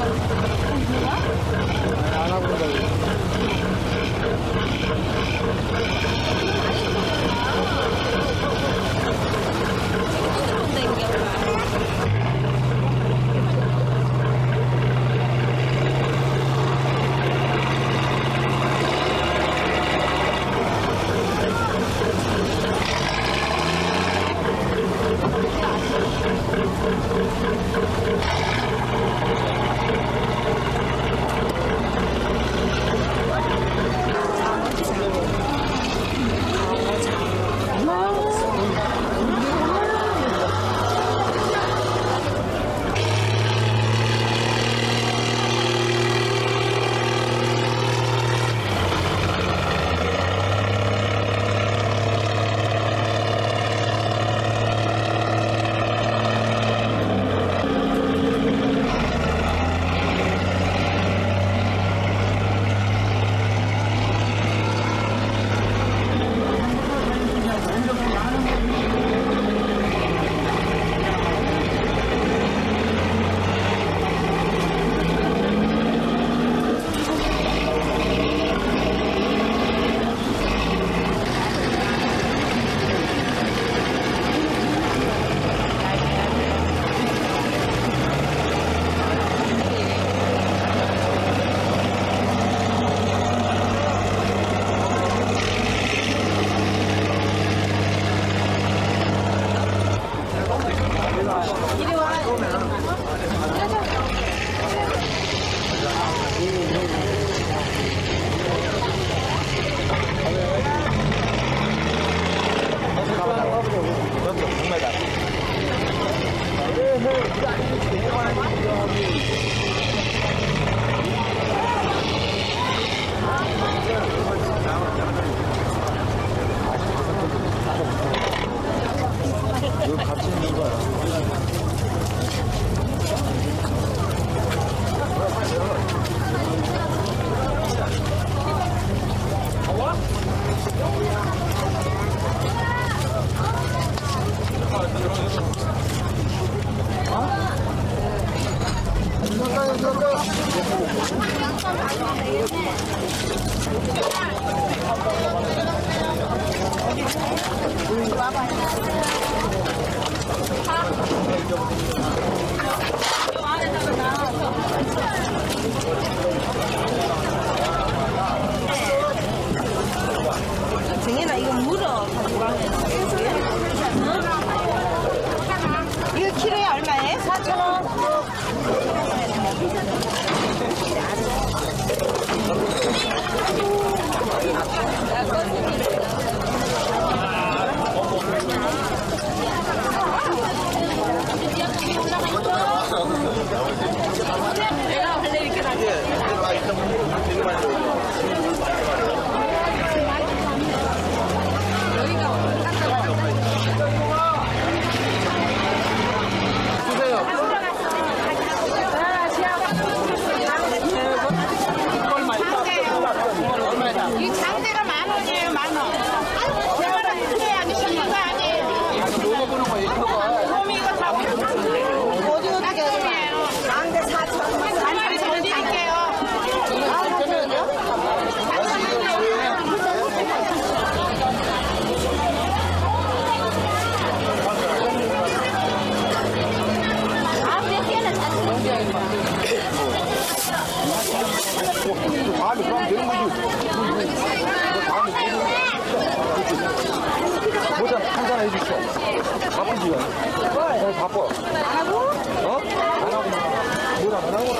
안 하고 온다고. 정현아 이거 물어 이거 키로에 얼마에? 4,000원. 내가 원래 이렇게 나게. 이 장대가 10,000원이에요, 10,000원. 제가 해야지 쉬는 거 아니에요. 먹어보는 거 이거. 몸이 이거 다 어디 어떻게 해요? 장대 4,000원. 한 마리 더 드릴게요. 다음에 그럼 되는 거지. 모자 한잔 해주시오. 바쁘지요? 오늘 바빠. 안 하고? 어? 안 하고. 뭘 안 하고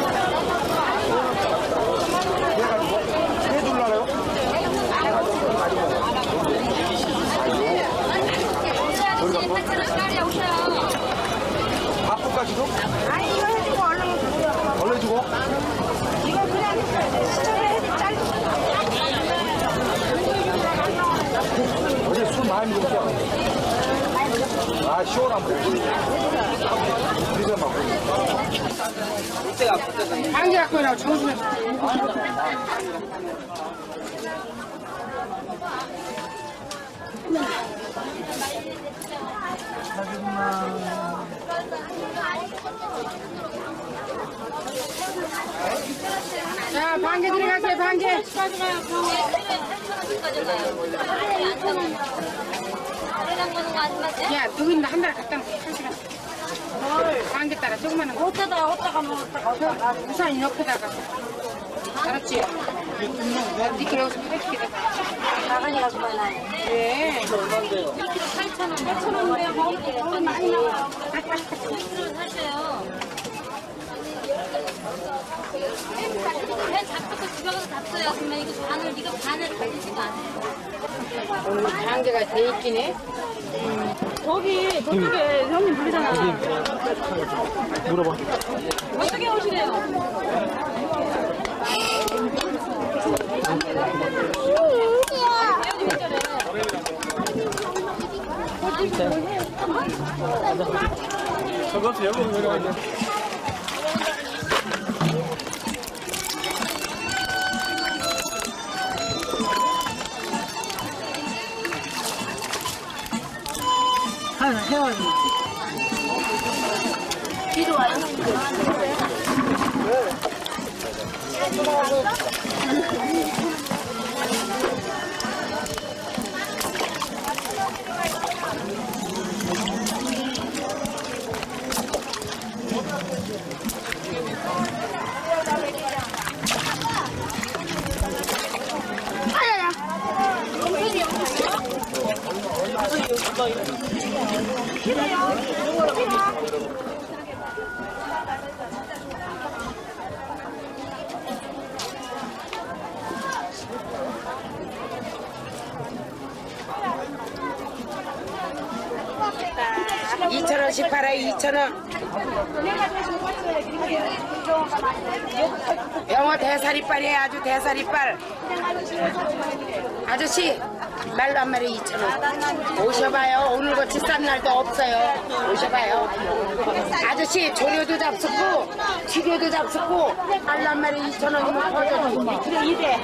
그래가지고 해줄라래요? 바쁠까 지금? 아니 이거 해주고 얼른 주고요. 원래 주고? 이거 그냥 짧게. 어제 술 많이 먹었어. 아, 시원한 거. 이거 막. 장기 갖고 나와 정신을. 자, 반개 들어가세요, 반개. 야, 두고 있는데 한 달 갖다 놓고 1시간. 반개 따라 조그마한 거. 어디다가 먹었다가 우산 옆에다가. 알았지? 니께 여기서 800개 나가니 가서 봐라. 네. 2kg 8,000원. 8,000원인데 먹을 많이 나와요. 2kg 사셔요. 배 잡고 집에 가서 잡숴요. 그러면 이거 반을, 네가 반을 가지지도 않아요. 오늘 반개가 돼 있긴 해. 저기, 저쪽에 형님 부르잖아. 물어봐. 어떻게 오시래요? 저거 여기 내려가자. $2,000원씩 팔아요, 2,000원. 영어 대사리빨이에요, 아주 대사리빨. 아저씨, 말로 한 마리 2,000원. 오셔봐요. 오늘같이 싼 날도 없어요. 오셔봐요. 아저씨, 조려도 잡수고, 튀겨도 잡수고, 말로 한 마리 2,000원이면 퍼져도. 그래, 이래.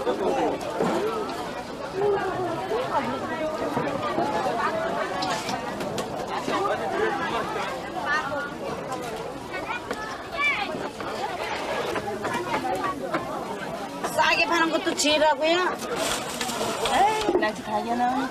싸게 파는 것도 지혜라고요? 에이, 날씨 가게 나오네.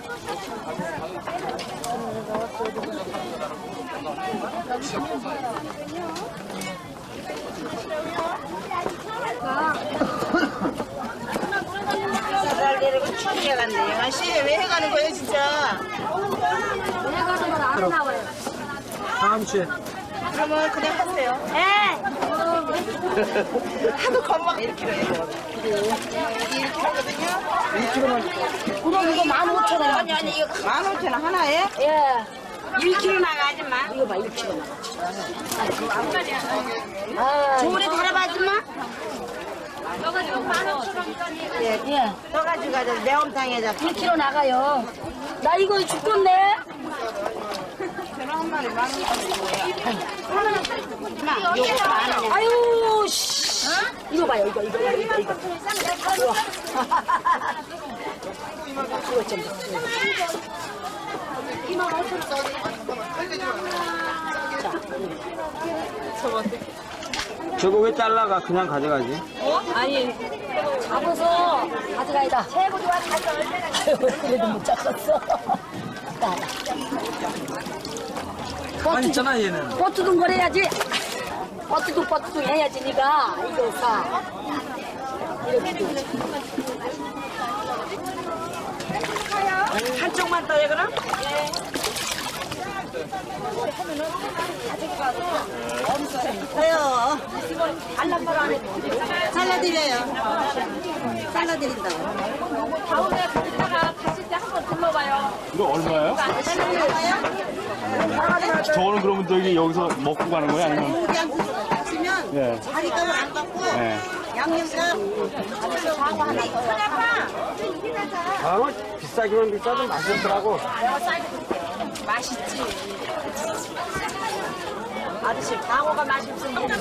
쌀 내리고 추리게 간대. 아씨, 왜 해가는 거예요, 진짜? 다음 주에. 그러면 그냥 하세요. 네. 하도 겁먹 1kg. 1kg만. 그럼 이거 15,000원. 아니, 이거 15,000원 하나에? 예. 1kg 나가지 마. 이거 봐, 1kg. 저번에 달아봐지 마. 떠가지고 15,000원. 예, 예. 떠가지고 가자. 매운탕에 잡. 1kg 나가요. 나 이거 죽겠네. 한 마리 10,000원 뭐야? 요거 만 원. 아유, 씨. 이거 봐요, 이거. 이거 좀. 저거 왜 잘라가? 그냥 가져가지. 아니, 잡아서 가져가야다. 최고 좋아, 아유, 그래도 못 잡았어. 가만히 있잖아, 얘는. 버투둥 거려야지. 버투둥 해야지, 니가. 이거 사. 이렇게. 한쪽만 떠요, 그럼? 저요. 잘라드려요. 잘라드린다고. 다음에 이따가 가실 때 한번 둘러봐요. 이거 얼마예요? 저거는 그러면 저기 여기서 먹고 가는 거야? 아니면? 그냥 드시면 예. 자기 값을 안 받고 예. 양념값 장어 하나 더. 아, 비싸기만 비싸도 맛있더라고. 맛있지. 아저씨, 방어가 맛있으면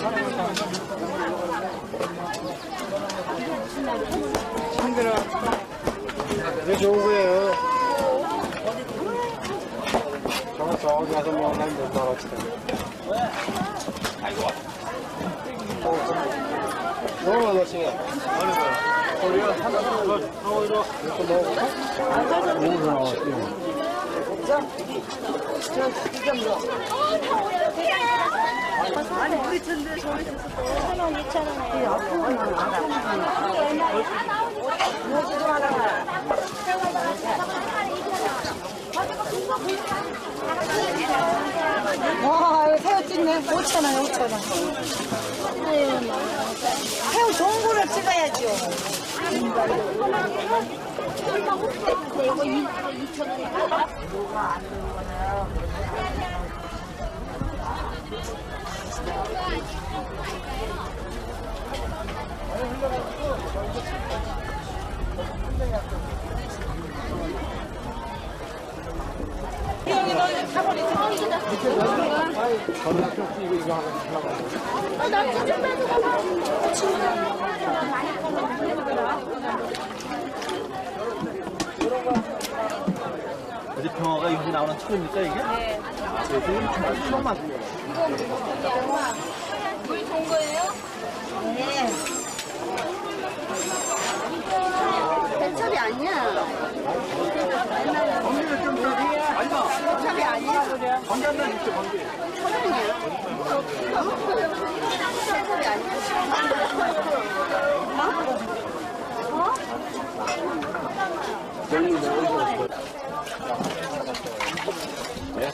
힘들어. 이게 좋은 거예요. 저거 저기 가서 뭐 하면 나가지다. 너무 맛있어. 우리가 하나 더 이거 먹어볼까? 너무 나왔어. 아니 우리 전데 저기 1,000원, 2,000원에. 와, 이거 새우 찍네. 5,000원, 5,000원. 새우 좋은 거를 찍어야죠. 이거 2,000원이야. 어제 병어가 여기 나오는 처음입니까 이게? 네. 이게 처음 맞습니다. 물 좋은 거예요? 네. 배첩이 아니야. 번개를 좀 드리야. 아니다. 배첩이 아니야. 번개 한번 있죠 번개. 배첩이 아니야. 네.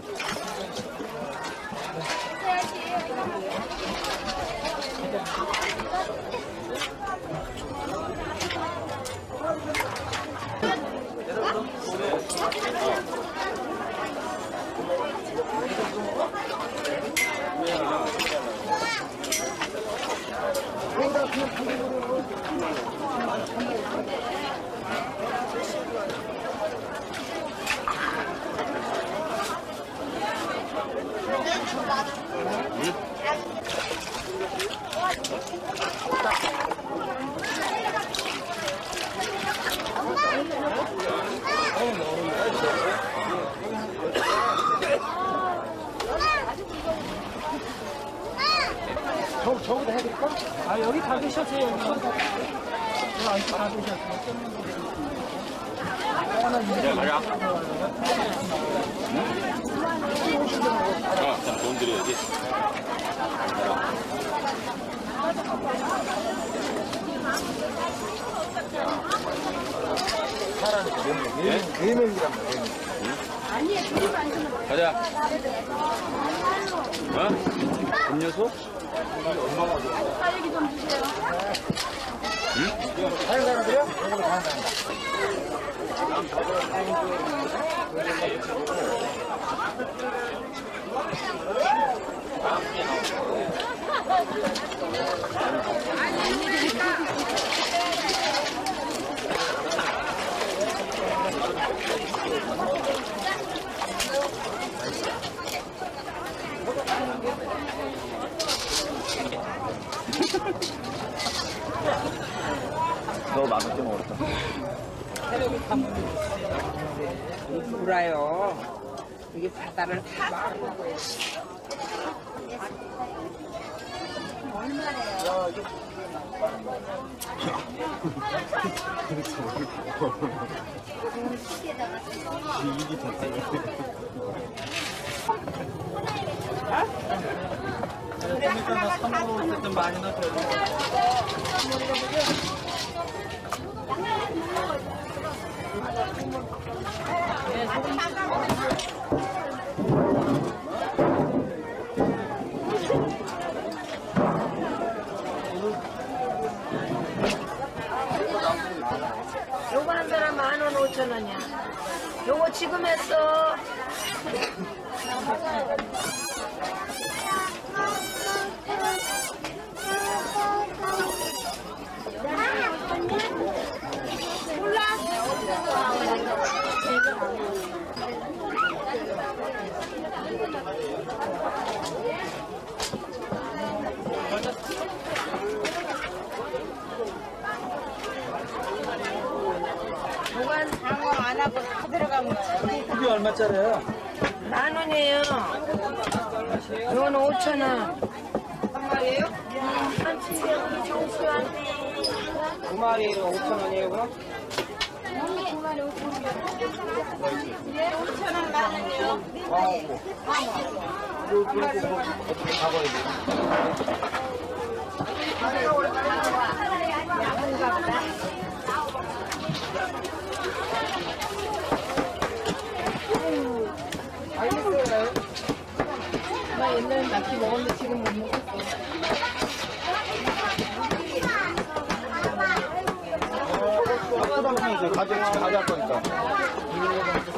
저기다 해드릴까? 아 여기 다 드셨어요. 여기 다 드셨어요. 가자. 돈 드려야지. 네 명이란 말이에요. 가자. 어? 음료수? 얼마나 줘? 딸기 좀 주세요. 응? 다른 사람들이요? 이걸로 다른 너 맛없게 먹었다. 울어요. 이게 바다를 다 막고 이게 됐다. 그러니까 나 3으로 어쨌든 많이 넣어줘야 요거 한 사람 15,000원이야. 요거 지금 했어. 보관 방어 안 하고 다 들어간 거야. 그게 얼마짜리야? 10,000원이에요. 이거는 5,000원. 한 마리예요? 두 마리는 5,000원이에요, 그럼? 알겠어요. 나 옛날에 낙지 먹었는데 지금 못 먹었어. 가져갈 거니까.